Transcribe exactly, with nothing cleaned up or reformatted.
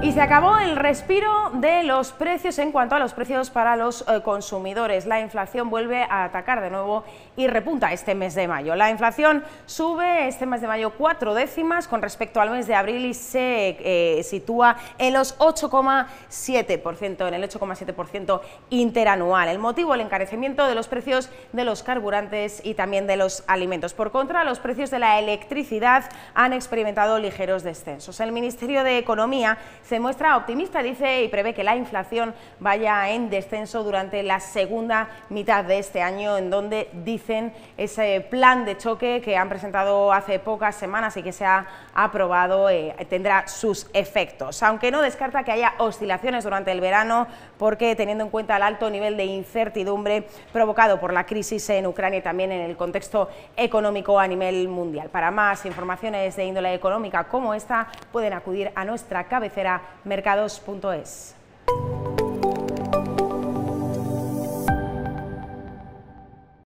Y se acabó el respiro de los precios en cuanto a los precios para los eh, consumidores. La inflación vuelve a atacar de nuevo y repunta este mes de mayo. La inflación sube este mes de mayo cuatro décimas con respecto al mes de abril y se eh, sitúa en los ocho coma siete por ciento, en el ocho coma siete por ciento interanual. El motivo, el encarecimiento de los precios de los carburantes y también de los alimentos. Por contra, los precios de la electricidad han experimentado ligeros descensos. El Ministerio de Economía se muestra optimista, dice, y prevé que la inflación vaya en descenso durante la segunda mitad de este año, en donde dicen ese plan de choque que han presentado hace pocas semanas y que se ha aprobado eh, tendrá sus efectos. Aunque no descarta que haya oscilaciones durante el verano, porque teniendo en cuenta el alto nivel de incertidumbre provocado por la crisis en Ucrania y también en el contexto económico a nivel mundial. Para más informaciones de índole económica como esta, pueden acudir a nuestra cabecera mercados punto es.